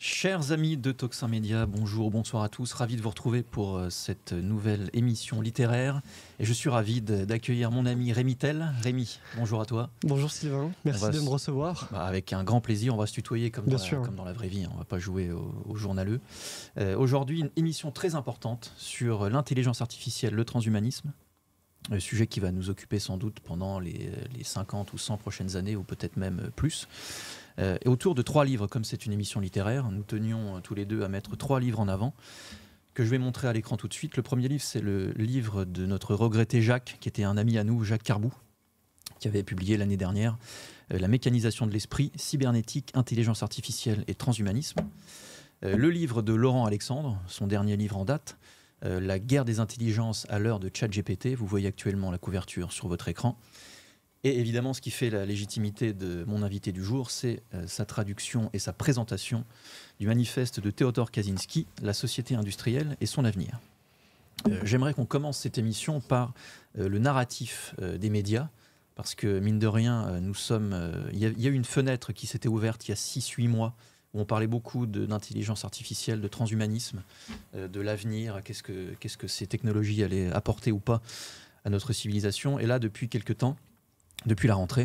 Chers amis de Toxin Média, bonjour, bonsoir à tous. Ravi de vous retrouver pour cette nouvelle émission littéraire. Et je suis ravi d'accueillir mon ami Rémi Tell. Rémi, bonjour à toi. Bonjour Sylvain, merci de me recevoir. Avec un grand plaisir, on va se tutoyer comme dans la vraie vie, on ne va pas jouer au journaleux. Aujourd'hui, une émission très importante sur l'intelligence artificielle, le transhumanisme. Un sujet qui va nous occuper sans doute pendant les 50 ou 100 prochaines années, ou peut-être même plus. Et autour de 3 livres, comme c'est une émission littéraire, nous tenions tous les deux à mettre 3 livres en avant, que je vais montrer à l'écran tout de suite. Le premier livre, c'est le livre de notre regretté Jacques, qui était un ami à nous, Jacques Carbou, qui avait publié l'année dernière La mécanisation de l'esprit, cybernétique, intelligence artificielle et transhumanisme. Le livre de Laurent Alexandre, son dernier livre en date, La guerre des intelligences à l'heure de ChatGPT. Vous voyez actuellement la couverture sur votre écran. Et évidemment, ce qui fait la légitimité de mon invité du jour, c'est sa traduction et sa présentation du manifeste de Theodor Kaczynski, La société industrielle et son avenir. J'aimerais qu'on commence cette émission par le narratif des médias, parce que, mine de rien, il y a eu une fenêtre qui s'était ouverte il y a 6-8 mois, où on parlait beaucoup d'intelligence artificielle, de transhumanisme, de l'avenir, qu'est-ce que ces technologies allaient apporter ou pas à notre civilisation. Et là, depuis quelque temps, depuis la rentrée,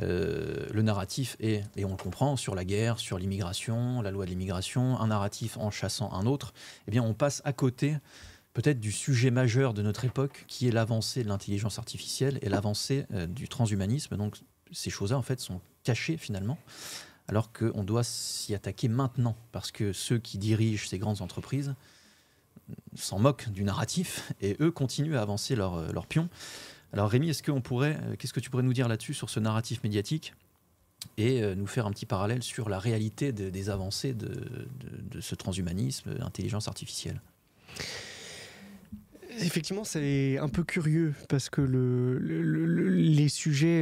le narratif est, et on le comprend, sur la guerre, sur l'immigration, la loi de l'immigration, un narratif en chassant un autre. Eh bien, on passe à côté peut-être du sujet majeur de notre époque, qui est l'avancée de l'intelligence artificielle et l'avancée du transhumanisme. Donc, ces choses-là, en fait, sont cachées finalement, alors qu'on doit s'y attaquer maintenant, parce que ceux qui dirigent ces grandes entreprises s'en moquent du narratif et eux continuent à avancer leur pion. Alors Rémi, qu'est-ce que tu pourrais nous dire là-dessus, sur ce narratif médiatique, et nous faire un petit parallèle sur la réalité des avancées de ce transhumanisme, l'intelligence artificielle? Effectivement, c'est un peu curieux, parce que les sujets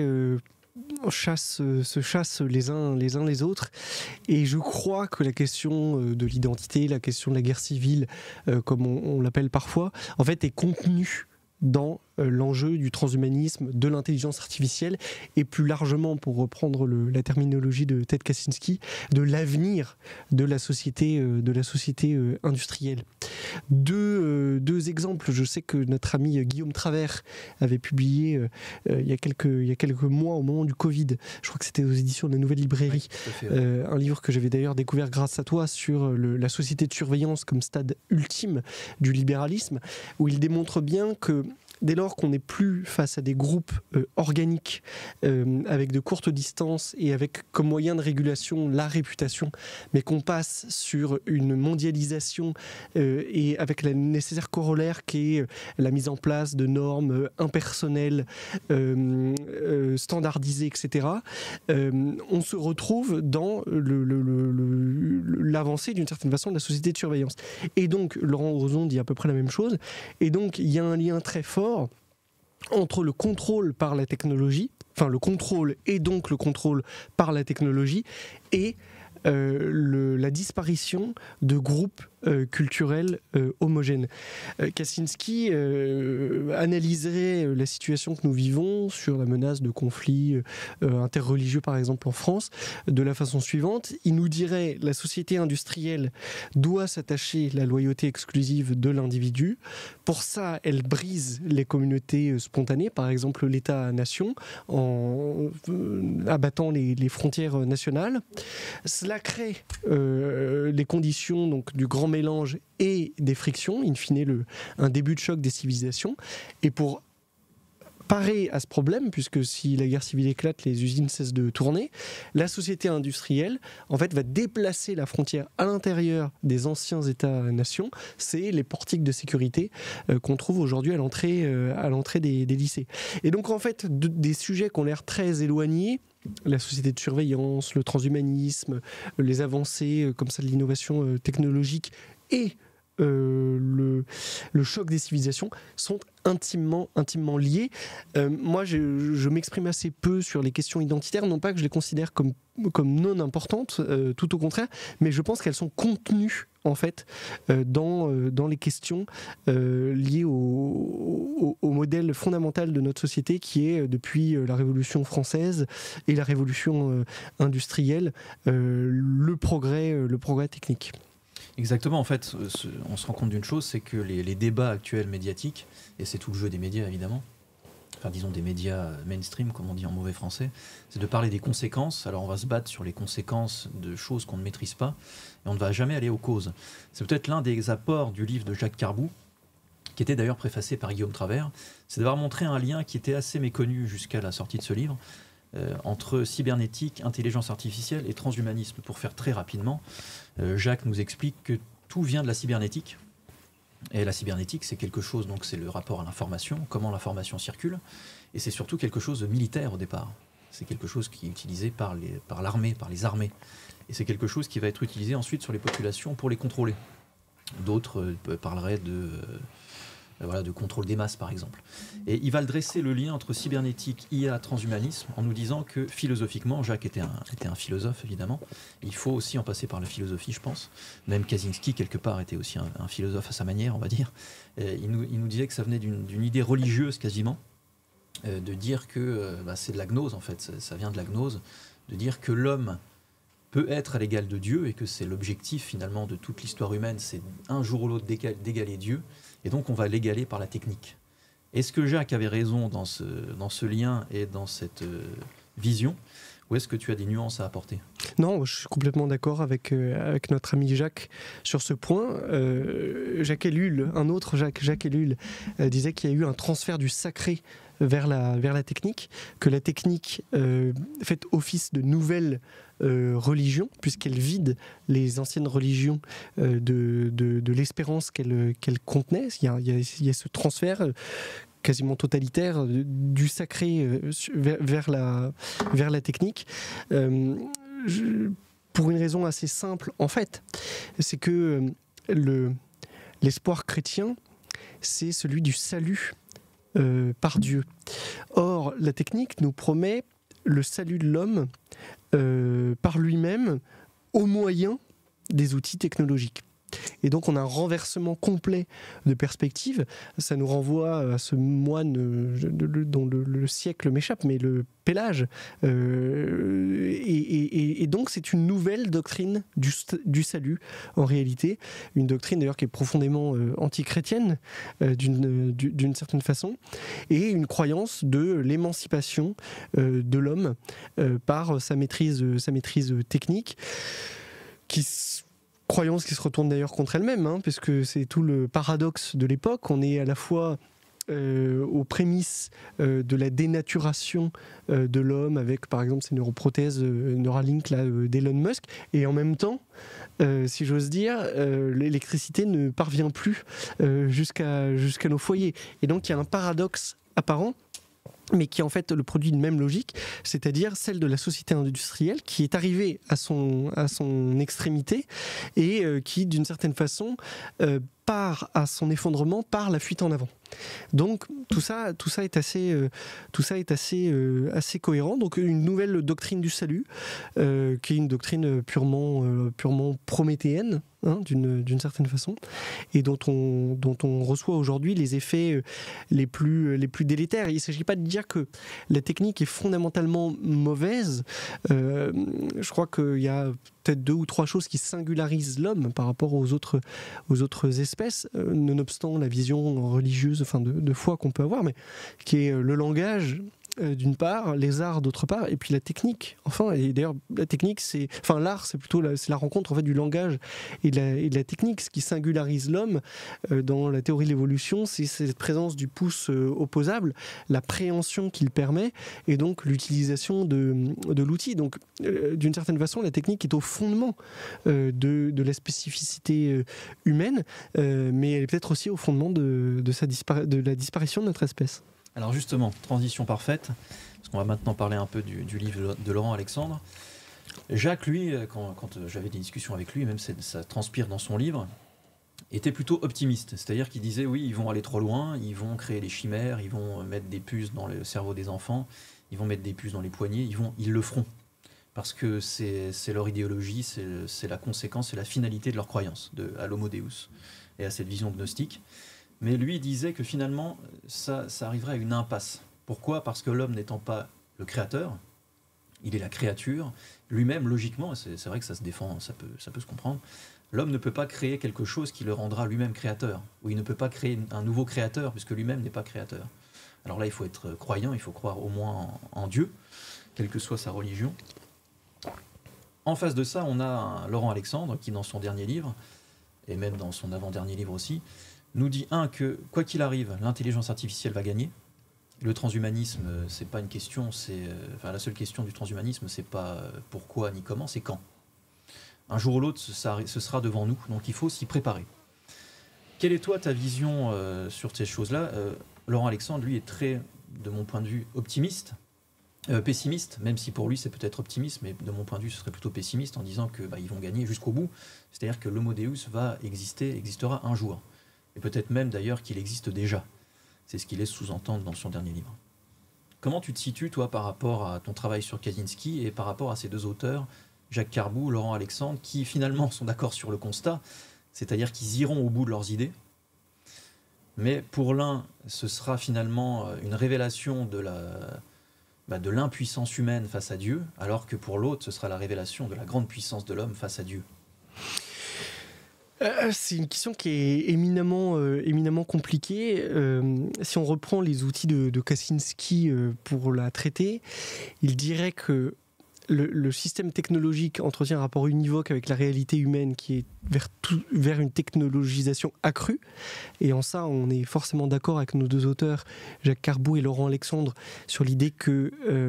se chassent les uns les autres, et je crois que la question de l'identité, la question de la guerre civile, comme on l'appelle parfois, en fait est contenue dans l'enjeu du transhumanisme, de l'intelligence artificielle, et plus largement, pour reprendre la terminologie de Ted Kaczynski, de l'avenir de la société industrielle. Deux exemples. Je sais que notre ami Guillaume Travers avait publié il y a quelques mois, au moment du Covid, je crois que c'était aux éditions de la Nouvelle Librairie, un livre que j'avais d'ailleurs découvert grâce à toi, sur la société de surveillance comme stade ultime du libéralisme, où il démontre bien que dès lors qu'on n'est plus face à des groupes organiques avec de courtes distances et avec comme moyen de régulation la réputation, mais qu'on passe sur une mondialisation et avec la nécessaire corollaire qui est la mise en place de normes impersonnelles, standardisées, etc., on se retrouve dans l'avancée d'une certaine façon de la société de surveillance. Et donc, Laurent Ozon dit à peu près la même chose, et donc il y a un lien très fort entre le contrôle par la technologie, enfin le contrôle et donc le contrôle par la technologie, et la disparition de groupes culturels homogènes. Kaczynski analyserait la situation que nous vivons sur la menace de conflits interreligieux, par exemple en France, de la façon suivante. Il nous dirait: la société industrielle doit s'attacher à la loyauté exclusive de l'individu. Pour ça, elle brise les communautés spontanées, par exemple l'État-nation, en abattant les frontières nationales. Cela crée les conditions donc, du grand mélange et des frictions, in fine un début de choc des civilisations. Et pour parer à ce problème, puisque si la guerre civile éclate, les usines cessent de tourner, la société industrielle en fait va déplacer la frontière à l'intérieur des anciens États-nations. C'est les portiques de sécurité qu'on trouve aujourd'hui à l'entrée des lycées. Et donc en fait, des sujets qui ont l'air très éloignés, la société de surveillance, le transhumanisme, les avancées comme ça de l'innovation technologique et le choc des civilisations sont intimement liés. Moi, je m'exprime assez peu sur les questions identitaires, non pas que je les considère comme non importantes, tout au contraire, mais je pense qu'elles sont contenues en fait dans les questions liées au modèle fondamental de notre société qui est depuis la Révolution française et la Révolution industrielle le progrès technique. Exactement, en fait, on se rend compte d'une chose, c'est que les débats actuels médiatiques, et c'est tout le jeu des médias évidemment, enfin disons des médias mainstream comme on dit en mauvais français, c'est de parler des conséquences. Alors on va se battre sur les conséquences de choses qu'on ne maîtrise pas, et on ne va jamais aller aux causes. C'est peut-être l'un des apports du livre de Jacques Carbou, qui était d'ailleurs préfacé par Guillaume Travers, c'est d'avoir montré un lien qui était assez méconnu jusqu'à la sortie de ce livre, entre cybernétique, intelligence artificielle et transhumanisme. Pour faire très rapidement, Jacques nous explique que tout vient de la cybernétique. Et la cybernétique, c'est quelque chose, donc c'est le rapport à l'information, comment l'information circule, et c'est surtout quelque chose de militaire au départ. C'est quelque chose qui est utilisé par l'armée, par les armées. Et c'est quelque chose qui va être utilisé ensuite sur les populations pour les contrôler. D'autres parleraient de contrôle des masses, par exemple. Et il va dresser le lien entre cybernétique, IA, transhumanisme, en nous disant que philosophiquement, Jacques était un philosophe, évidemment. Il faut aussi en passer par la philosophie, je pense. Même Kaczynski, quelque part, était aussi un philosophe à sa manière, on va dire. Il nous disait que ça venait d'une idée religieuse, quasiment, de dire que c'est de la gnose, en fait. Ça vient de la gnose, de dire que l'homme peut être à l'égal de Dieu, et que c'est l'objectif, finalement, de toute l'histoire humaine, c'est un jour ou l'autre d'égaler Dieu. Et donc, on va l'égaler par la technique. Est-ce que Jacques avait raison dans ce lien et dans cette vision, ou est-ce que tu as des nuances à apporter ? Non, je suis complètement d'accord avec notre ami Jacques sur ce point. Jacques Ellul, un autre Jacques Ellul, disait qu'il y a eu un transfert du sacré vers la technique, que la technique fait office de nouvelle religion, puisqu'elle vide les anciennes religions de l'espérance qu'elle contenait. Il y a ce transfert quasiment totalitaire du sacré vers la technique. Pour une raison assez simple, en fait, c'est que l'espoir chrétien, c'est celui du salut par Dieu. Or, la technique nous promet le salut de l'homme par lui-même au moyen des outils technologiques. Et donc on a un renversement complet de perspective. Ça nous renvoie à ce moine dont le siècle m'échappe, mais le Pélage. Et donc c'est une nouvelle doctrine du salut, en réalité. Une doctrine d'ailleurs qui est profondément anti-chrétienne, d'une certaine façon, et une croyance de l'émancipation de l'homme par sa maîtrise technique, croyance qui se retourne d'ailleurs contre elle-même, puisque c'est tout le paradoxe de l'époque. On est à la fois aux prémices de la dénaturation de l'homme avec par exemple ces neuroprothèses Neuralink d'Elon Musk, et en même temps, si j'ose dire, l'électricité ne parvient plus jusqu'à nos foyers. Et donc il y a un paradoxe apparent, mais qui est en fait le produit d'une même logique, c'est-à-dire celle de la société industrielle qui est arrivée à son extrémité et qui, d'une certaine façon, part à son effondrement par la fuite en avant. Donc tout ça est assez cohérent. Donc une nouvelle doctrine du salut, qui est une doctrine purement prométhéenne, d'une certaine façon, et dont on reçoit aujourd'hui les effets les plus délétères. Il ne s'agit pas de dire que la technique est fondamentalement mauvaise. Je crois qu'il y a peut-être 2 ou 3 choses qui singularisent l'homme par rapport aux autres espèces, nonobstant la vision religieuse, de foi qu'on peut avoir, mais qui est le langage d'une part, les arts d'autre part, et puis la technique. Enfin, et d'ailleurs, la technique, l'art, c'est plutôt la rencontre en fait du langage et de la technique. Ce qui singularise l'homme dans la théorie de l'évolution, c'est cette présence du pouce opposable, la préhension qu'il permet, et donc l'utilisation de l'outil. Donc, d'une certaine façon, la technique est au fondement de la spécificité humaine, mais elle est peut-être aussi au fondement de la disparition de notre espèce. Alors justement, transition parfaite, parce qu'on va maintenant parler un peu du livre de Laurent Alexandre. Jacques, lui, quand j'avais des discussions avec lui, même ça transpire dans son livre, était plutôt optimiste. C'est-à-dire qu'il disait, oui, ils vont aller trop loin, ils vont créer des chimères, ils vont mettre des puces dans le cerveau des enfants, ils vont mettre des puces dans les poignets, ils le feront. Parce que c'est leur idéologie, c'est la conséquence, c'est la finalité de leur croyance, à l'homo deus et à cette vision gnostique. Mais lui disait que finalement, ça arriverait à une impasse. Pourquoi ? Parce que l'homme n'étant pas le créateur, il est la créature. Lui-même, logiquement, c'est vrai que ça se défend, ça peut se comprendre, l'homme ne peut pas créer quelque chose qui le rendra lui-même créateur. Ou il ne peut pas créer un nouveau créateur, puisque lui-même n'est pas créateur. Alors là, il faut être croyant, il faut croire au moins en Dieu, quelle que soit sa religion. En face de ça, on a Laurent Alexandre, qui dans son dernier livre, et même dans son avant-dernier livre aussi, nous dit que quoi qu'il arrive, l'intelligence artificielle va gagner. Le transhumanisme, c'est pas une question, la seule question du transhumanisme, c'est pas pourquoi ni comment, c'est quand. Un jour ou l'autre, ce sera devant nous, donc il faut s'y préparer. Quelle est toi ta vision sur ces choses-là ? Laurent Alexandre, lui, est très, de mon point de vue, pessimiste, même si pour lui c'est peut-être optimiste, mais de mon point de vue ce serait plutôt pessimiste en disant que ils vont gagner jusqu'au bout, c'est-à-dire que l'homo deus existera un jour, et peut-être même d'ailleurs qu'il existe déjà. C'est ce qu'il laisse sous-entendre dans son dernier livre. Comment tu te situes toi par rapport à ton travail sur Kaczynski et par rapport à ces deux auteurs, Jacques Carbou, Laurent Alexandre, qui finalement sont d'accord sur le constat, c'est-à-dire qu'ils iront au bout de leurs idées, mais pour l'un ce sera finalement une révélation de l'impuissance humaine face à Dieu, alors que pour l'autre, ce sera la révélation de la grande puissance de l'homme face à Dieu. C'est une question qui est éminemment compliquée. Si on reprend les outils de Kaczynski pour la traiter, il dirait que le système technologique entretient un rapport univoque avec la réalité humaine qui est vers une technologisation accrue. Et en ça, on est forcément d'accord avec nos deux auteurs, Jacques Carbou et Laurent Alexandre, sur l'idée que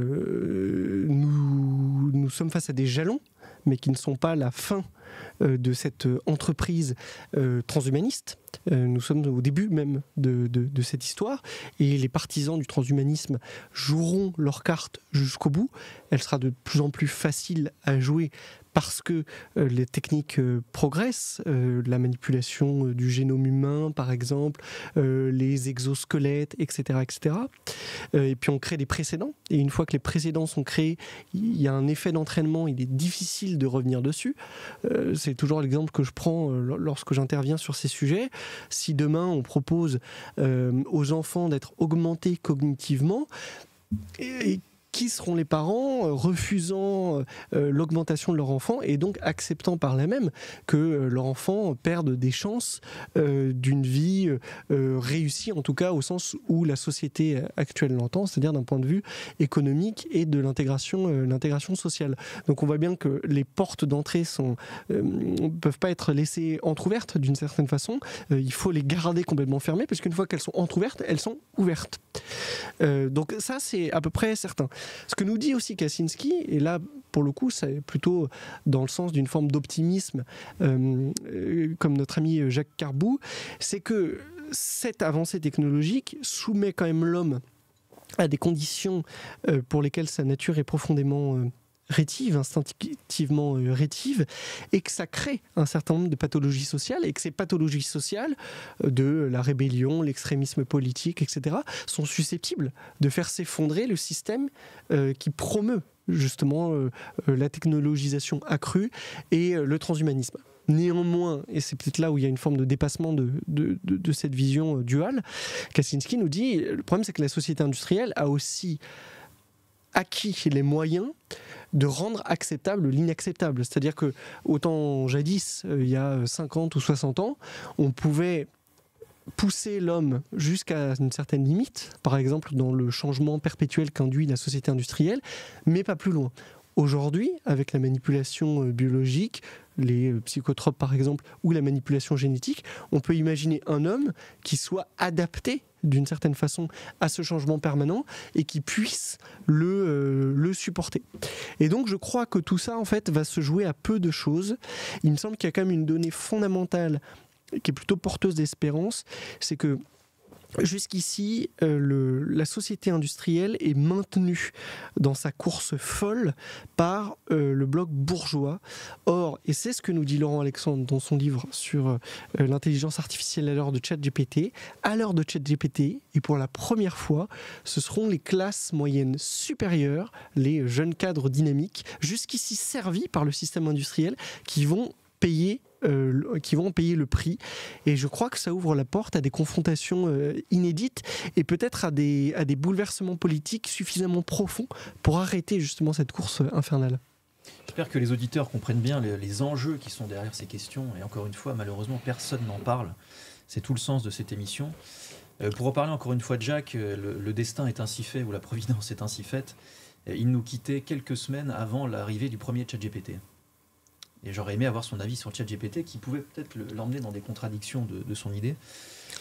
nous sommes face à des jalons, mais qui ne sont pas la fin de cette entreprise transhumaniste. Nous sommes au début même de cette histoire, et les partisans du transhumanisme joueront leur carte jusqu'au bout. Elle sera de plus en plus facile à jouer parce que les techniques progressent, la manipulation du génome humain par exemple, les exosquelettes, etc. etc. Et puis on crée des précédents, et une fois que les précédents sont créés, il y a un effet d'entraînement, il est difficile de revenir dessus. C'est toujours l'exemple que je prends lorsque j'interviens sur ces sujets. Si demain on propose aux enfants d'être augmentés cognitivement, et qui seront les parents refusant l'augmentation de leur enfant et donc acceptant par là même que leur enfant perde des chances d'une vie réussie, en tout cas au sens où la société actuelle l'entend, c'est-à-dire d'un point de vue économique et de l'intégration sociale. Donc on voit bien que les portes d'entrée ne peuvent pas être laissées entrouvertes d'une certaine façon. Il faut les garder complètement fermées, parce qu'une fois qu'elles sont entrouvertes, elles sont ouvertes. Donc ça, c'est à peu près certain. Ce que nous dit aussi Kaczynski, et là pour le coup c'est plutôt dans le sens d'une forme d'optimisme, comme notre ami Jacques Carbou, c'est que cette avancée technologique soumet quand même l'homme à des conditions pour lesquelles sa nature est profondément rétive, instinctivement rétive, et que ça crée un certain nombre de pathologies sociales, et que ces pathologies sociales de la rébellion, l'extrémisme politique, etc., sont susceptibles de faire s'effondrer le système qui promeut justement la technologisation accrue et le transhumanisme. Néanmoins, et c'est peut-être là où il y a une forme de dépassement de cette vision duale, Kaczynski nous dit, le problème c'est que la société industrielle a aussi acquis les moyens de rendre acceptable l'inacceptable. C'est-à-dire que, autant jadis, il y a 50 ou 60 ans, on pouvait pousser l'homme jusqu'à une certaine limite, par exemple dans le changement perpétuel qu'induit la société industrielle, mais pas plus loin. Aujourd'hui, avec la manipulation biologique, les psychotropes par exemple, ou la manipulation génétique, on peut imaginer un homme qui soit adapté d'une certaine façon à ce changement permanent et qui puisse le supporter. Et donc je crois que tout ça en fait va se jouer à peu de choses. Il me semble qu'il y a quand même une donnée fondamentale qui est plutôt porteuse d'espérance, c'est que Jusqu'ici, la société industrielle est maintenue dans sa course folle par le bloc bourgeois. Or, et c'est ce que nous dit Laurent Alexandre dans son livre sur l'intelligence artificielle à l'heure de ChatGPT, à l'heure de ChatGPT, et pour la première fois, ce seront les classes moyennes supérieures, les jeunes cadres dynamiques, jusqu'ici servis par le système industriel, qui vont payer le prix, et je crois que ça ouvre la porte à des confrontations inédites et peut-être à des bouleversements politiques suffisamment profonds pour arrêter justement cette course infernale. J'espère que les auditeurs comprennent bien les enjeux qui sont derrière ces questions, et encore une fois, malheureusement, personne n'en parle. C'est tout le sens de cette émission. Pour reparler encore une fois de Jacques, le destin est ainsi fait, ou la providence est ainsi faite. Il nous quittait quelques semaines avant l'arrivée du premier ChatGPT. Et j'aurais aimé avoir son avis sur ChatGPT, qui pouvait peut-être l'emmener dans des contradictions de son idée. Pourquoi ?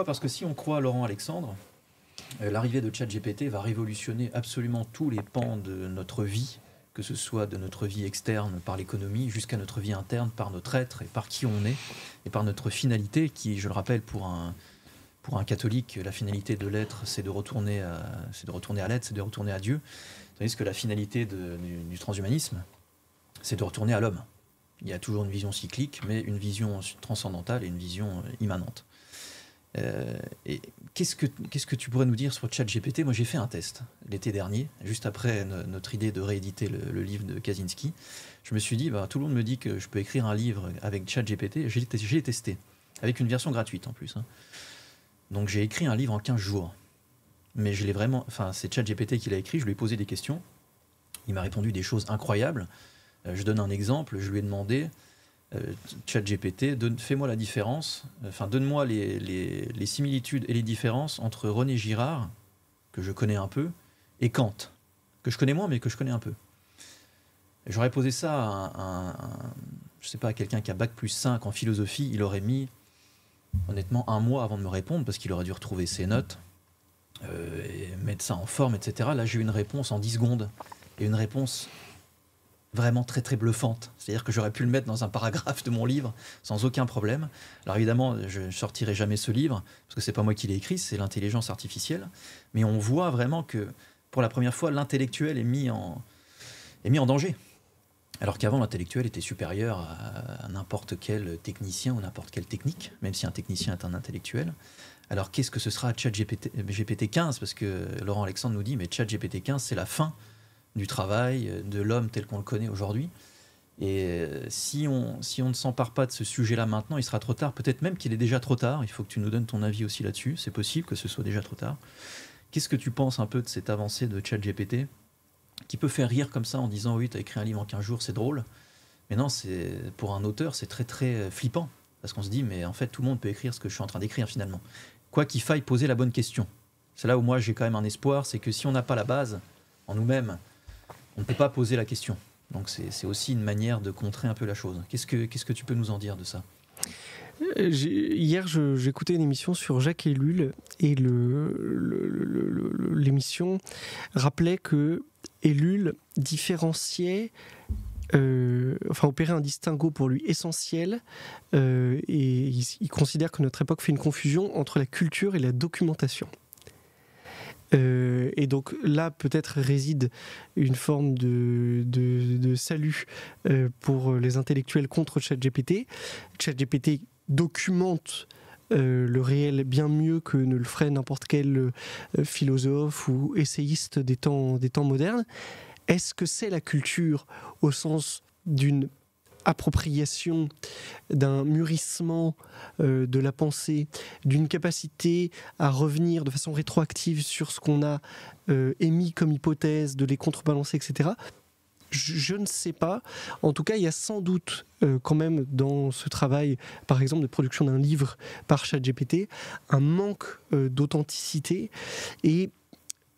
Parce que si on croit Laurent Alexandre, l'arrivée de ChatGPT va révolutionner absolument tous les pans de notre vie, que ce soit de notre vie externe par l'économie, jusqu'à notre vie interne par notre être et par qui on est, et par notre finalité, qui, je le rappelle, pour un catholique, la finalité de l'être, c'est de retourner à l'être, c'est de retourner à Dieu. Tandis que la finalité du transhumanisme, c'est de retourner à l'homme. Il y a toujours une vision cyclique, mais une vision transcendantale et une vision immanente. Et qu'est-ce que tu pourrais nous dire sur ChatGPT ? Moi, j'ai fait un test l'été dernier, juste après notre idée de rééditer le livre de Kaczynski. Je me suis dit, tout le monde me dit que je peux écrire un livre avec ChatGPT. J'ai testé, avec une version gratuite en plus. Donc, j'ai écrit un livre en 15 jours. Mais je l'ai vraiment... Enfin, c'est ChatGPT qui l'a écrit, je lui ai posé des questions. Il m'a répondu des choses incroyables. Je donne un exemple, je lui ai demandé, ChatGPT, fais-moi la différence, donne-moi les similitudes et les différences entre René Girard, que je connais un peu, et Kant, que je connais moins, mais que je connais un peu. Et j'aurais posé ça à quelqu'un qui a Bac+5 en philosophie, il aurait mis, honnêtement, 1 mois avant de me répondre, parce qu'il aurait dû retrouver ses notes, et mettre ça en forme, etc. Là, j'ai eu une réponse en 10 secondes, et une réponse vraiment très très bluffante. C'est-à-dire que j'aurais pu le mettre dans un paragraphe de mon livre sans aucun problème. Alors évidemment, je ne sortirai jamais ce livre, parce que c'est pas moi qui l'ai écrit, c'est l'intelligence artificielle. Mais on voit vraiment que, pour la première fois, l'intellectuel est mis en danger. Alors qu'avant, l'intellectuel était supérieur à n'importe quel technicien ou n'importe quelle technique, même si un technicien est un intellectuel. Alors qu'est-ce que ce sera ChatGPT 15 ? Parce que Laurent Alexandre nous dit, mais ChatGPT 15, c'est la fin du travail, de l'homme tel qu'on le connaît aujourd'hui. Et si on ne s'empare pas de ce sujet-là maintenant, il sera trop tard. Peut-être même qu'il est déjà trop tard. Il faut que tu nous donnes ton avis aussi là-dessus. C'est possible que ce soit déjà trop tard. Qu'est-ce que tu penses un peu de cette avancée de ChatGPT, qui peut faire rire comme ça en disant « Oui, tu as écrit un livre en 15 jours, c'est drôle ». Mais non, pour un auteur, c'est très très flippant. Parce qu'on se dit « Mais en fait, tout le monde peut écrire ce que je suis en train d'écrire finalement ». Quoi qu'il faille poser la bonne question. C'est là où moi j'ai quand même un espoir, c'est que si on n'a pas la base en nous-mêmes, on ne peut pas poser la question. Donc c'est aussi une manière de contrer un peu la chose. Qu'est-ce que tu peux nous en dire de ça ? Hier, j'écoutais une émission sur Jacques Ellul, et l'émission rappelait que Ellul différenciait, opérait un distinguo pour lui essentiel, et il considère que notre époque fait une confusion entre la culture et la documentation. Et donc là, peut-être réside une forme de salut pour les intellectuels contre ChatGPT. ChatGPT documente le réel bien mieux que ne le ferait n'importe quel philosophe ou essayiste des temps modernes. Est-ce que c'est la culture au sens d'une appropriation, d'un mûrissement de la pensée, d'une capacité à revenir de façon rétroactive sur ce qu'on a émis comme hypothèse, de les contrebalancer, etc. Je ne sais pas. En tout cas, il y a sans doute quand même dans ce travail, par exemple de production d'un livre par ChatGPT, un manque d'authenticité. Et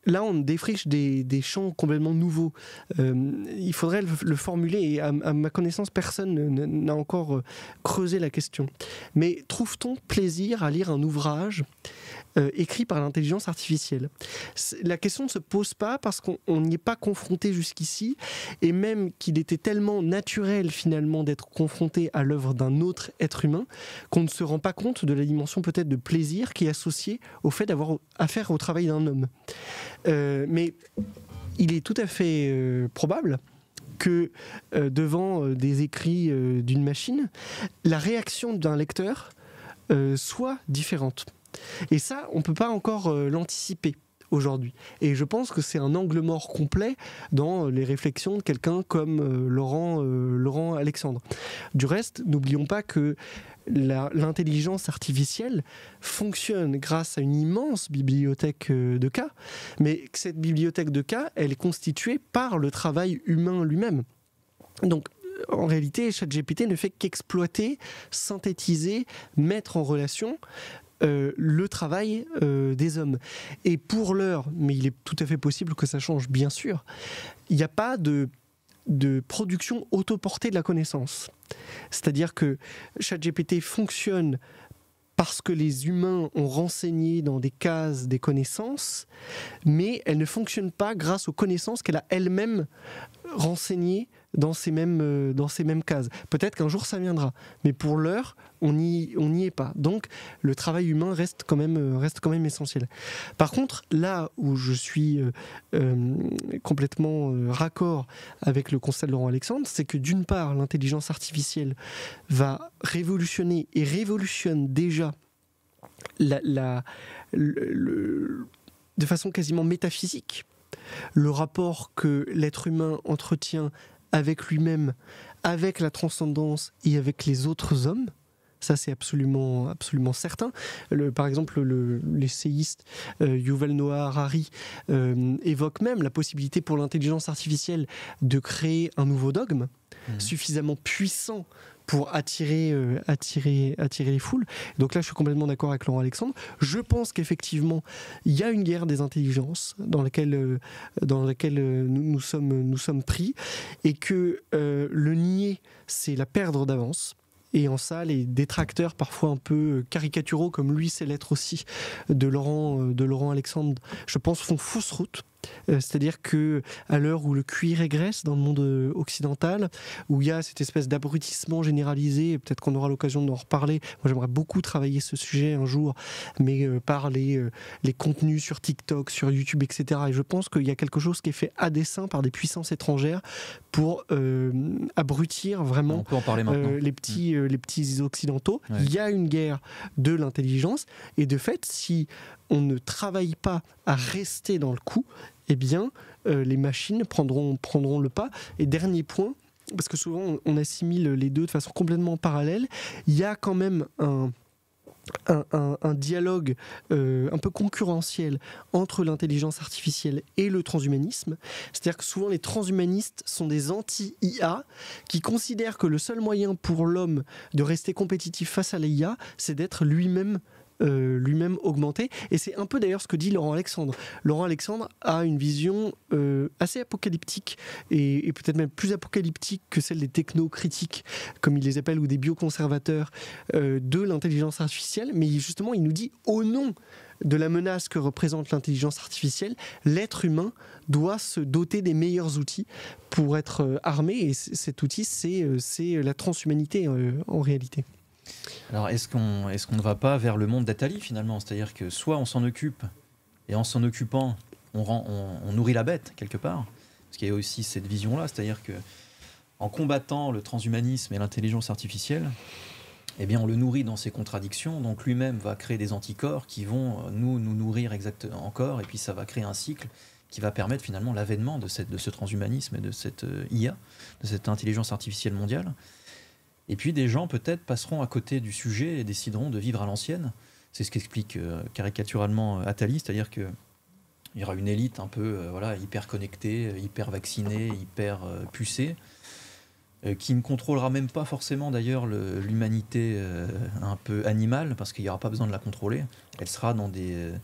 là, on défriche des champs complètement nouveaux. Il faudrait le formuler, et à ma connaissance, personne n'a encore creusé la question. Mais trouve-t-on plaisir à lire un ouvrage écrit par l'intelligence artificielle? La question ne se pose pas parce qu'on n'y est pas confronté jusqu'ici, et même qu'il était tellement naturel finalement d'être confronté à l'œuvre d'un autre être humain qu'on ne se rend pas compte de la dimension peut-être de plaisir qui est associée au fait d'avoir affaire au travail d'un homme. Mais il est tout à fait probable que devant des écrits d'une machine, la réaction d'un lecteur soit différente. Et ça, on ne peut pas encore l'anticiper aujourd'hui. Et je pense que c'est un angle mort complet dans les réflexions de quelqu'un comme Laurent Alexandre. Du reste, n'oublions pas que l'intelligence artificielle fonctionne grâce à une immense bibliothèque de cas, mais que cette bibliothèque de cas, elle est constituée par le travail humain lui-même. Donc, en réalité, ChatGPT ne fait qu'exploiter, synthétiser, mettre en relation le travail des hommes. Et pour l'heure, mais il est tout à fait possible que ça change, bien sûr, il n'y a pas de production autoportée de la connaissance. C'est-à-dire que ChatGPT fonctionne parce que les humains ont renseigné dans des cases des connaissances, mais elle ne fonctionne pas grâce aux connaissances qu'elle a elle-même renseignées dans ces mêmes cases. Peut-être qu'un jour ça viendra, mais pour l'heure, on n'y est pas. Donc le travail humain reste quand même essentiel. Par contre, là où je suis complètement raccord avec le constat de Laurent Alexandre, c'est que d'une part, l'intelligence artificielle va révolutionner et révolutionne déjà de façon quasiment métaphysique le rapport que l'être humain entretient avec lui-même, avec la transcendance et avec les autres hommes. Ça, c'est absolument certain. Par exemple, l'essayiste Yuval Noah Harari évoque même la possibilité pour l'intelligence artificielle de créer un nouveau dogme suffisamment puissant pour attirer les foules. Donc là, je suis complètement d'accord avec Laurent Alexandre. Je pense qu'effectivement, il y a une guerre des intelligences dans laquelle nous sommes pris, et que le nier, c'est la perdre d'avance. Et en ça, les détracteurs parfois un peu caricaturaux, comme lui sait l'être aussi, de Laurent Alexandre, je pense, font fausse route. C'est-à-dire que à l'heure où le QI régresse dans le monde occidental, où il y a cette espèce d'abrutissement généralisé, et peut-être qu'on aura l'occasion d'en reparler. Moi, j'aimerais beaucoup travailler ce sujet un jour, mais par les contenus sur TikTok, sur YouTube, etc. Et je pense qu'il y a quelque chose qui est fait à dessein par des puissances étrangères pour abrutir vraiment les petits occidentaux. Ouais. Il y a une guerre de l'intelligence, et de fait, si on ne travaille pas à rester dans le coup, eh bien, les machines prendront le pas. Et dernier point, parce que souvent on assimile les deux de façon complètement parallèle, il y a quand même un dialogue un peu concurrentiel entre l'intelligence artificielle et le transhumanisme. C'est-à-dire que souvent les transhumanistes sont des anti-IA qui considèrent que le seul moyen pour l'homme de rester compétitif face à l'IA, c'est d'être lui-même augmenté. Et c'est un peu d'ailleurs ce que dit Laurent Alexandre. Laurent Alexandre a une vision assez apocalyptique, et peut-être même plus apocalyptique que celle des technocritiques, comme il les appelle, ou des bioconservateurs de l'intelligence artificielle. Mais justement, il nous dit, au nom de la menace que représente l'intelligence artificielle, l'être humain doit se doter des meilleurs outils pour être armé. Et cet outil, c'est la transhumanité en réalité. Alors, est-ce qu'on ne va pas vers le monde d'Atali, finalement? C'est-à-dire que soit on s'en occupe, et en s'en occupant, on nourrit la bête, quelque part. Parce qu'il y a aussi cette vision-là, c'est-à-dire que en combattant le transhumanisme et l'intelligence artificielle, eh bien, on le nourrit dans ses contradictions, donc lui-même va créer des anticorps qui vont nous nourrir exactement encore, et puis ça va créer un cycle qui va permettre finalement l'avènement de ce transhumanisme et de cette IA, de cette intelligence artificielle mondiale. Et puis des gens peut-être passeront à côté du sujet et décideront de vivre à l'ancienne. C'est ce qu'explique caricaturalement Attali, c'est-à-dire qu'il y aura une élite un peu hyper connectée, hyper vaccinée, hyper pucée, qui ne contrôlera même pas forcément d'ailleurs l'humanité un peu animale, parce qu'il n'y aura pas besoin de la contrôler. Elle sera dans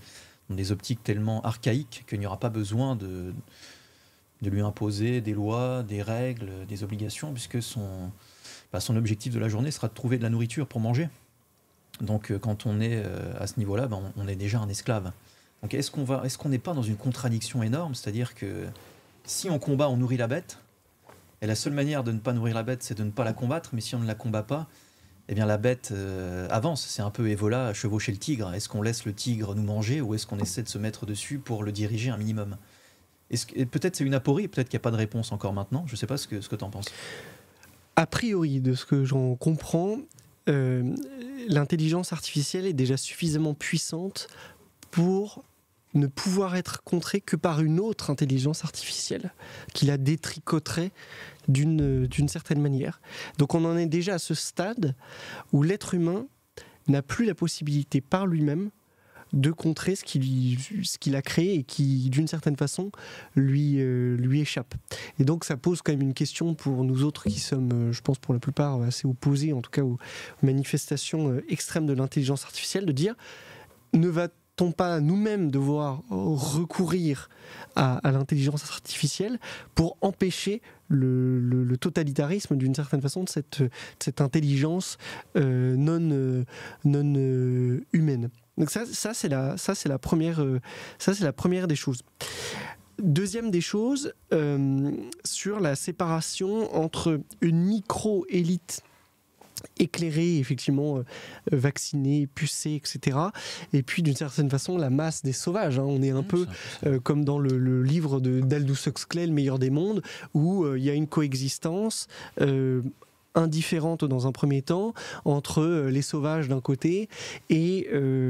des optiques tellement archaïques qu'il n'y aura pas besoin de lui imposer des lois, des règles, des obligations, puisque son objectif de la journée sera de trouver de la nourriture pour manger. Donc quand on est à ce niveau-là, on est déjà un esclave. Donc est-ce qu'on n'est pas dans une contradiction énorme, c'est-à-dire que si on combat, on nourrit la bête, et la seule manière de ne pas nourrir la bête, c'est de ne pas la combattre, mais si on ne la combat pas, eh bien la bête avance. C'est un peu Evola chevaucher le tigre. Est-ce qu'on laisse le tigre nous manger ou est-ce qu'on essaie de se mettre dessus pour le diriger un minimum ? Et peut-être c'est une aporie, peut-être qu'il n'y a pas de réponse encore maintenant. Je ne sais pas ce que tu en penses. A priori, de ce que j'en comprends, l'intelligence artificielle est déjà suffisamment puissante pour ne pouvoir être contrée que par une autre intelligence artificielle qui la détricoterait d'une certaine manière. Donc on en est déjà à ce stade où l'être humain n'a plus la possibilité par lui-même de contrer ce qu'il a créé et qui, d'une certaine façon, lui échappe. Et donc ça pose quand même une question pour nous autres qui sommes, je pense pour la plupart, assez opposés, en tout cas aux manifestations extrêmes de l'intelligence artificielle, de dire, ne va-t-on pas nous-mêmes devoir recourir à l'intelligence artificielle pour empêcher le totalitarisme d'une certaine façon de cette intelligence non humaine. Donc ça c'est la première des choses. Deuxième des choses, sur la séparation entre une micro-élite éclairée, effectivement vaccinée, pucée, etc. Et puis d'une certaine façon la masse des sauvages. On est un peu comme dans le livre d'Aldous Huxley, Le meilleur des mondes, où il y a une coexistence indifférente dans un premier temps entre les sauvages d'un côté et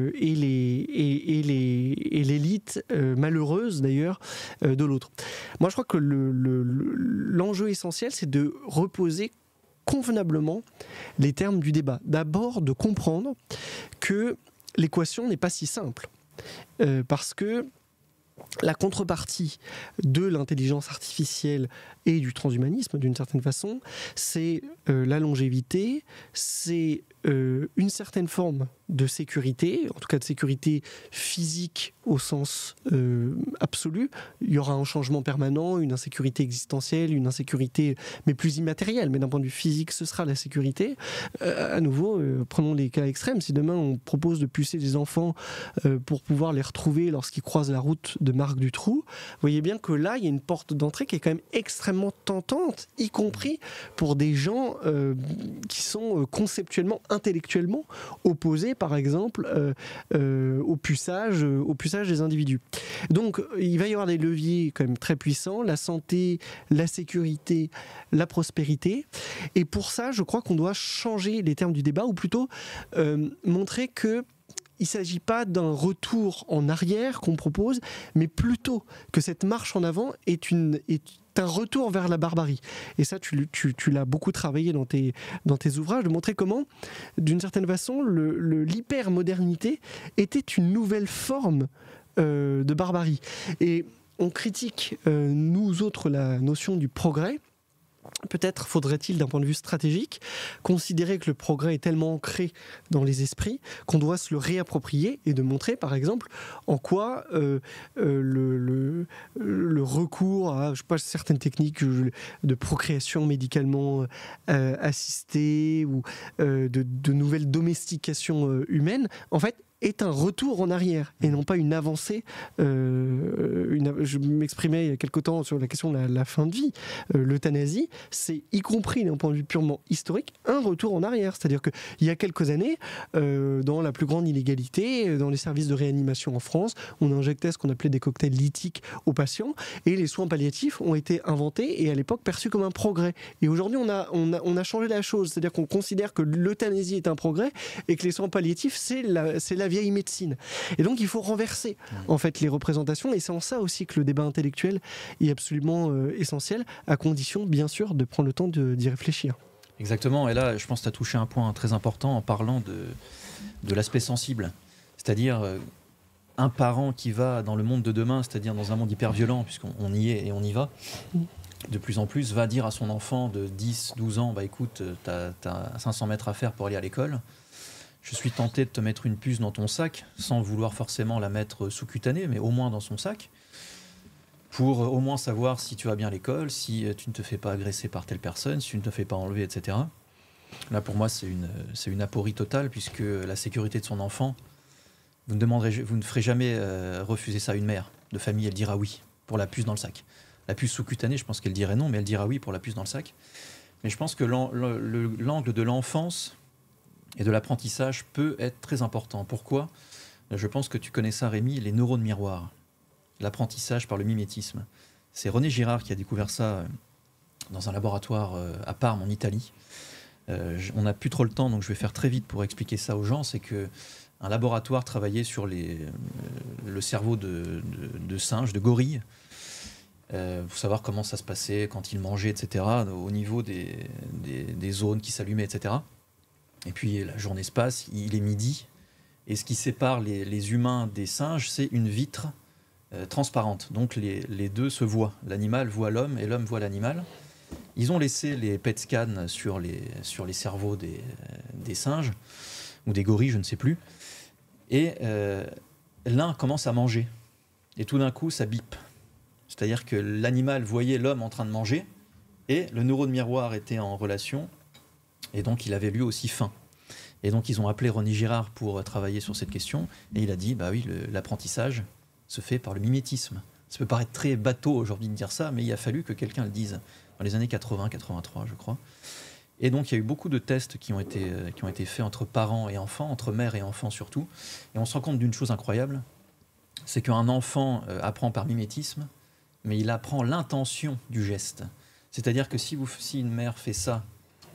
l'élite malheureuse d'ailleurs de l'autre. Moi je crois que l'enjeu essentiel c'est de reposer convenablement les termes du débat. D'abord de comprendre que l'équation n'est pas si simple parce que la contrepartie de l'intelligence artificielle et du transhumanisme, d'une certaine façon, c'est la longévité, c'est une certaine forme de sécurité, en tout cas de sécurité physique au sens absolu. Il y aura un changement permanent, une insécurité existentielle, une insécurité, mais plus immatérielle, mais d'un point de vue physique, ce sera la sécurité. À nouveau, prenons les cas extrêmes. Si demain on propose de pucer des enfants pour pouvoir les retrouver lorsqu'ils croisent la route de Marc Dutroux, vous voyez bien que là, il y a une porte d'entrée qui est quand même extrêmement tentante, y compris pour des gens qui sont conceptuellement, intellectuellement opposés, par exemple, au puçage des individus. Donc, il va y avoir des leviers quand même très puissants, la santé, la sécurité, la prospérité. Et pour ça, je crois qu'on doit changer les termes du débat, ou plutôt montrer que il ne s'agit pas d'un retour en arrière qu'on propose, mais plutôt que cette marche en avant est un retour vers la barbarie. Et ça, tu l'as beaucoup travaillé dans tes ouvrages, de montrer comment, d'une certaine façon, l'hypermodernité était une nouvelle forme de barbarie. Et on critique, nous autres, la notion du progrès. Peut-être faudrait-il, d'un point de vue stratégique, considérer que le progrès est tellement ancré dans les esprits qu'on doit se le réapproprier et de montrer, par exemple, en quoi le recours à certaines techniques de procréation médicalement assistée ou de nouvelles domestications humaines, en fait, est un retour en arrière et non pas une avancée. Je m'exprimais il y a quelque temps sur la question de la fin de vie. L'euthanasie, c'est, y compris d'un point de vue purement historique, un retour en arrière. C'est-à-dire qu'il y a quelques années, dans la plus grande illégalité, dans les services de réanimation en France, on injectait ce qu'on appelait des cocktails lithiques aux patients et les soins palliatifs ont été inventés et à l'époque perçus comme un progrès. Et aujourd'hui, on a changé la chose. C'est-à-dire qu'on considère que l'euthanasie est un progrès et que les soins palliatifs, c'est la vieille médecine. Et donc il faut renverser en fait les représentations et c'est en ça aussi que le débat intellectuel est absolument essentiel, à condition bien sûr de prendre le temps d'y réfléchir. Exactement, et là je pense que tu as touché un point très important en parlant de l'aspect sensible, c'est-à-dire un parent qui va dans le monde de demain, c'est-à-dire dans un monde hyper violent, puisqu'on y est et on y va, de plus en plus va dire à son enfant de 10-12 ans, bah écoute, t'as 500 mètres à faire pour aller à l'école. je suis tenté de te mettre une puce dans ton sac, sans vouloir forcément la mettre sous-cutanée, mais au moins dans son sac, pour au moins savoir si tu vas bien à l'école, si tu ne te fais pas agresser par telle personne, si tu ne te fais pas enlever, etc. Là, pour moi, c'est une aporie totale, puisque la sécurité de son enfant, vous ne ferez jamais refuser ça à une mère de famille, elle dira oui pour la puce dans le sac. La puce sous-cutanée, je pense qu'elle dirait non, mais elle dira oui pour la puce dans le sac. Mais je pense que l'angle de l'enfance et de l'apprentissage peut être très important. Pourquoi ? Je pense que tu connais ça, Rémi, les neurones miroirs. L'apprentissage par le mimétisme. C'est René Girard qui a découvert ça dans un laboratoire à Parme, en Italie. On n'a plus trop le temps, donc je vais faire très vite pour expliquer ça aux gens. C'est qu'un laboratoire travaillait sur le cerveau de singes, de gorilles, pour savoir comment ça se passait quand ils mangeaient, etc., au niveau des zones qui s'allumaient, etc. Et puis la journée se passe, il est midi, et ce qui sépare les humains des singes, c'est une vitre transparente. Donc les deux se voient. L'animal voit l'homme et l'homme voit l'animal. Ils ont laissé les PET scans sur les cerveaux des singes, ou des gorilles, je ne sais plus. Et l'un commence à manger. Et tout d'un coup, ça bip. C'est-à-dire que l'animal voyait l'homme en train de manger, et le neurone miroir était en relation, et donc il avait lui aussi faim. Et donc ils ont appelé René Girard pour travailler sur cette question, et il a dit, bah oui, l'apprentissage se fait par le mimétisme. Ça peut paraître très bateau aujourd'hui de dire ça, mais il a fallu que quelqu'un le dise, dans les années 80-83, je crois. Et donc il y a eu beaucoup de tests qui ont été faits entre parents et enfants, entre mères et enfants surtout, et on se rend compte d'une chose incroyable, c'est qu'un enfant apprend par mimétisme, mais il apprend l'intention du geste. C'est-à-dire que si une mère fait ça,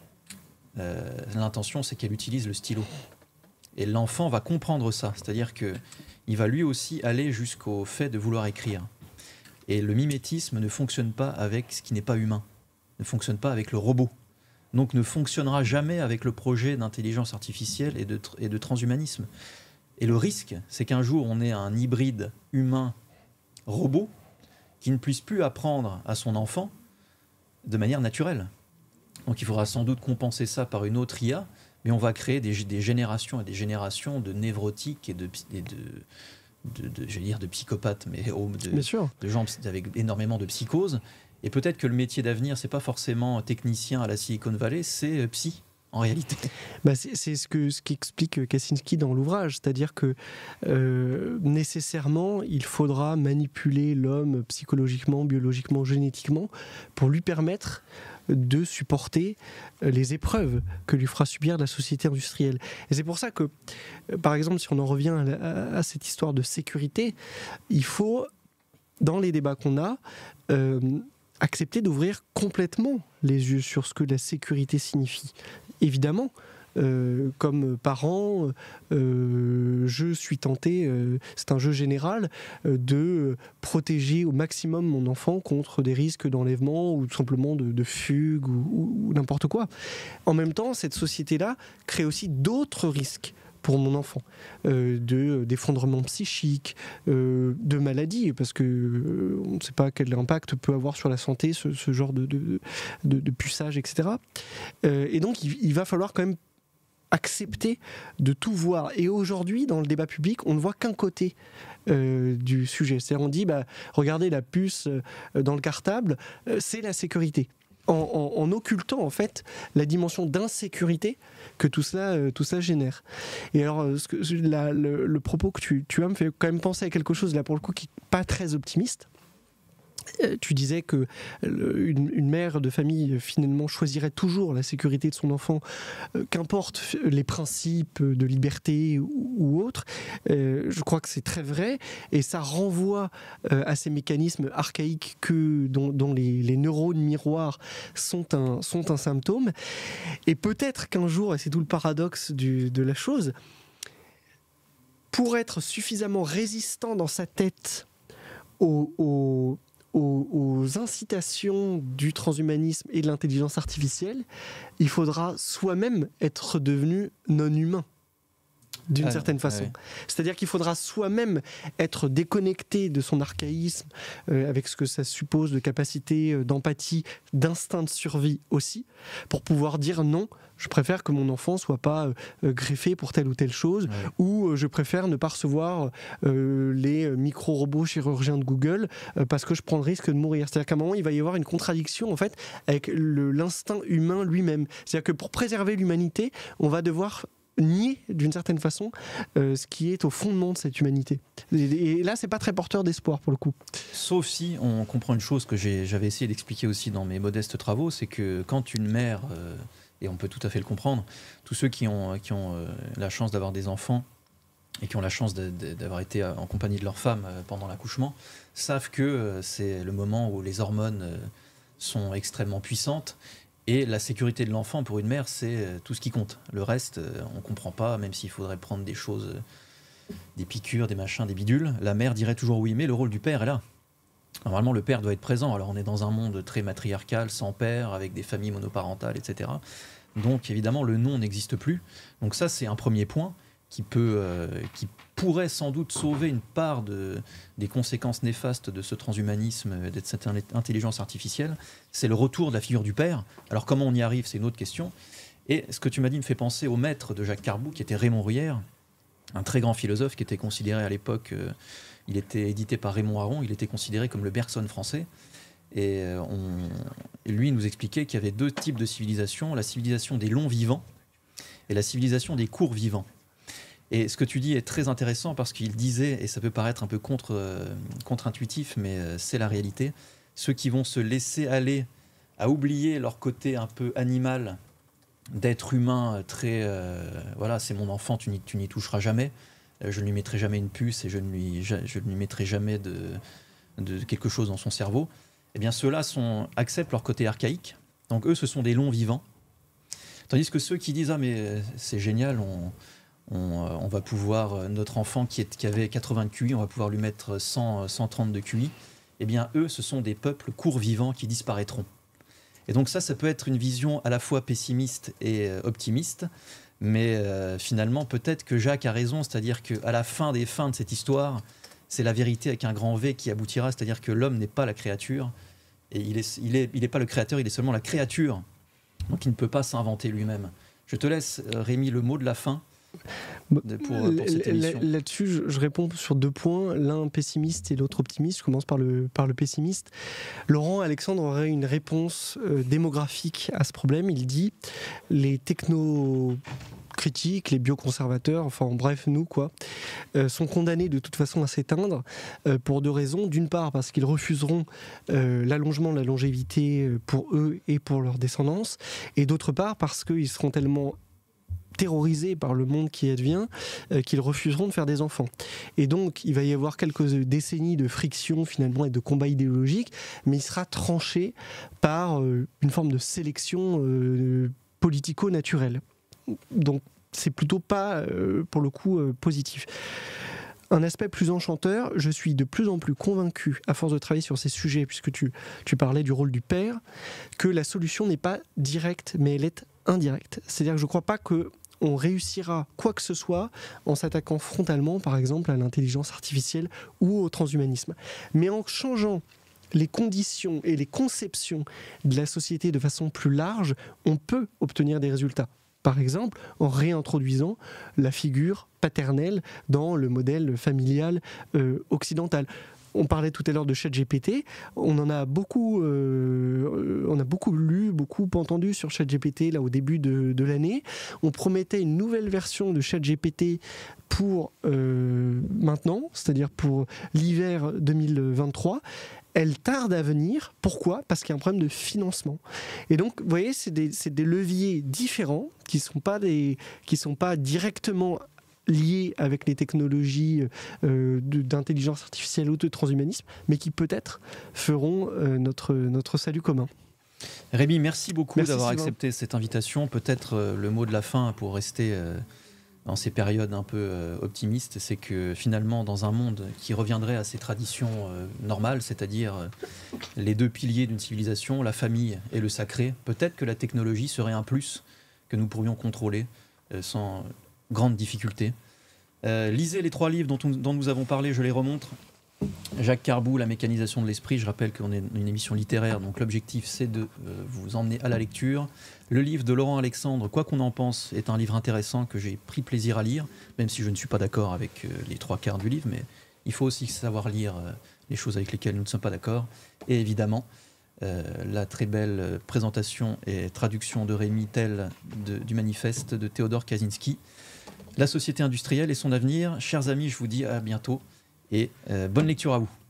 l'intention, c'est qu'elle utilise le stylo. Et l'enfant va comprendre ça. C'est-à-dire qu'il va lui aussi aller jusqu'au fait de vouloir écrire. Et le mimétisme ne fonctionne pas avec ce qui n'est pas humain. Ne fonctionne pas avec le robot. Donc ne fonctionnera jamais avec le projet d'intelligence artificielle et de transhumanisme. Et le risque, c'est qu'un jour, on ait un hybride humain-robot qui ne puisse plus apprendre à son enfant de manière naturelle. Donc il faudra sans doute compenser ça par une autre IA, mais on va créer des générations et des générations de névrotiques et de psychopathes, mais de gens avec énormément de psychose. Et peut-être que le métier d'avenir, c'est pas forcément technicien à la Silicon Valley, c'est psy. En réalité. C'est ce qu'explique Kaczynski dans l'ouvrage, c'est-à-dire que nécessairement, il faudra manipuler l'homme psychologiquement, biologiquement, génétiquement, pour lui permettre de supporter les épreuves que lui fera subir la société industrielle. Et c'est pour ça que, par exemple, si on en revient à cette histoire de sécurité, il faut, dans les débats qu'on a, accepter d'ouvrir complètement les yeux sur ce que la sécurité signifie. Évidemment, comme parent, je suis tenté, c'est un jeu général, de protéger au maximum mon enfant contre des risques d'enlèvement ou tout simplement de fugue ou n'importe quoi. En même temps, cette société-là crée aussi d'autres risques pour mon enfant, d'effondrement psychique, de maladie, parce que on ne sait pas quel impact peut avoir sur la santé ce genre de puçage, etc. Et donc il va falloir quand même accepter de tout voir. Et aujourd'hui, dans le débat public, on ne voit qu'un côté du sujet. C'est-à-dire on dit, regardez la puce dans le cartable, c'est la sécurité. En occultant en fait la dimension d'insécurité que tout cela génère. Et alors le propos que tu as me fait quand même penser à quelque chose là pour le coup qui n'est pas très optimiste. Tu disais que une mère de famille finalement choisirait toujours la sécurité de son enfant, qu'importe les principes de liberté ou autres. Je crois que c'est très vrai et ça renvoie à ces mécanismes archaïques dont les neurones miroirs sont un symptôme. Et peut-être qu'un jour, et c'est tout le paradoxe de la chose, pour être suffisamment résistant dans sa tête aux incitations du transhumanisme et de l'intelligence artificielle, il faudra soi-même être devenu non-humain. d'une certaine façon. Ouais. C'est-à-dire qu'il faudra soi-même être déconnecté de son archaïsme, avec ce que ça suppose de capacité d'empathie, d'instinct de survie aussi, pour pouvoir dire non, je préfère que mon enfant soit pas greffé pour telle ou telle chose, ou je préfère ne pas recevoir les micro-robots chirurgiens de Google parce que je prends le risque de mourir. C'est-à-dire qu'à un moment, il va y avoir une contradiction en fait avec l'instinct humain lui-même. C'est-à-dire que pour préserver l'humanité, on va devoir nier d'une certaine façon ce qui est au fondement de cette humanité. Et là, c'est pas très porteur d'espoir pour le coup. Sauf si on comprend une chose que j'avais essayé d'expliquer aussi dans mes modestes travaux, c'est que quand une mère, et on peut tout à fait le comprendre, tous ceux qui ont la chance d'avoir des enfants et qui ont la chance d'avoir été en compagnie de leur femme pendant l'accouchement, savent que c'est le moment où les hormones sont extrêmement puissantes. Et la sécurité de l'enfant, pour une mère, c'est tout ce qui compte. Le reste, on ne comprend pas, même s'il faudrait prendre des choses, des piqûres, des machins, des bidules. La mère dirait toujours oui, mais le rôle du père est là. Normalement, le père doit être présent. Alors, on est dans un monde très matriarcal, sans père, avec des familles monoparentales, etc. Donc, évidemment, le non n'existe plus. Donc ça, c'est un premier point qui pourrait sans doute sauver une part des conséquences néfastes de ce transhumanisme, de cette intelligence artificielle. C'est le retour de la figure du père. Alors comment on y arrive, c'est une autre question. Et ce que tu m'as dit me fait penser au maître de Jacques Carbou, qui était Raymond Ruyère, un très grand philosophe qui était considéré à l'époque, il était édité par Raymond Aron, il était considéré comme le Bergson français. Et lui nous expliquait qu'il y avait deux types de civilisations, la civilisation des longs vivants et la civilisation des courts vivants. Et ce que tu dis est très intéressant parce qu'il disait, et ça peut paraître un peu contre-intuitif, mais c'est la réalité, ceux qui vont se laisser aller à oublier leur côté un peu animal, d'être humain très... voilà, c'est mon enfant, tu n'y toucheras jamais, je ne lui mettrai jamais une puce et je ne lui mettrai jamais de quelque chose dans son cerveau. Eh bien, ceux-là acceptent leur côté archaïque, donc eux, ce sont des longs vivants. Tandis que ceux qui disent « Ah, mais c'est génial, on va pouvoir, notre enfant qui avait 80 de QI, on va pouvoir lui mettre 130 de QI. Eh bien, eux, ce sont des peuples courts vivants qui disparaîtront. Et donc ça peut être une vision à la fois pessimiste et optimiste, mais finalement, peut-être que Jacques a raison, c'est-à-dire qu'à la fin des fins de cette histoire, c'est la vérité avec un grand V qui aboutira, c'est-à-dire que l'homme n'est pas la créature, et il est pas le créateur, il est seulement la créature, donc il ne peut pas s'inventer lui-même. Je te laisse, Rémi, le mot de la fin. Pour cette émission. Là-dessus, je réponds sur deux points, l'un pessimiste et l'autre optimiste. Je commence par le pessimiste. Laurent Alexandre aurait une réponse démographique à ce problème. Il dit les technocritiques, les bioconservateurs, enfin bref, nous sont condamnés de toute façon à s'éteindre pour deux raisons. D'une part parce qu'ils refuseront l'allongement de la longévité pour eux et pour leur descendance, et d'autre part parce qu'ils seront tellement terrorisés par le monde qui advient, qu'ils refuseront de faire des enfants. Et donc, il va y avoir quelques décennies de friction finalement et de combat idéologique, mais il sera tranché par une forme de sélection politico-naturelle. Donc, c'est plutôt pas, pour le coup, positif. Un aspect plus enchanteur, je suis de plus en plus convaincu, à force de travailler sur ces sujets, puisque tu parlais du rôle du père, que la solution n'est pas directe, mais elle est indirecte. C'est-à-dire que je ne crois pas qu'on réussira quoi que ce soit en s'attaquant frontalement, par exemple, à l'intelligence artificielle ou au transhumanisme. Mais en changeant les conditions et les conceptions de la société de façon plus large, on peut obtenir des résultats. Par exemple, en réintroduisant la figure paternelle dans le modèle familial occidental. On parlait tout à l'heure de ChatGPT, on a beaucoup lu, beaucoup entendu sur ChatGPT là au début de l'année. On promettait une nouvelle version de ChatGPT pour maintenant, c'est-à-dire pour l'hiver 2023. Elle tarde à venir. Pourquoi ? Parce qu'il y a un problème de financement. Et donc, vous voyez, c'est des leviers différents qui sont pas directement liés avec les technologies d'intelligence artificielle ou de transhumanisme, mais qui peut-être feront notre salut commun. Rémi, merci beaucoup d'avoir accepté cette invitation. Peut-être le mot de la fin pour rester dans ces périodes un peu optimistes, c'est que finalement, dans un monde qui reviendrait à ses traditions normales, c'est-à-dire les deux piliers d'une civilisation, la famille et le sacré, peut-être que la technologie serait un plus que nous pourrions contrôler sans grande difficulté. Lisez les 3 livres dont nous avons parlé, je les remontre. Jacques Carbou, La mécanisation de l'esprit. Je rappelle qu'on est une émission littéraire, donc l'objectif c'est de vous emmener à la lecture. Le livre de Laurent Alexandre, Quoi qu'on en pense, est un livre intéressant que j'ai pris plaisir à lire, même si je ne suis pas d'accord avec les 3/4 du livre, mais il faut aussi savoir lire les choses avec lesquelles nous ne sommes pas d'accord. Et évidemment, la très belle présentation et traduction de Rémi Tell du manifeste de Théodore Kaczynski. La société industrielle et son avenir. Chers amis, je vous dis à bientôt et bonne lecture à vous.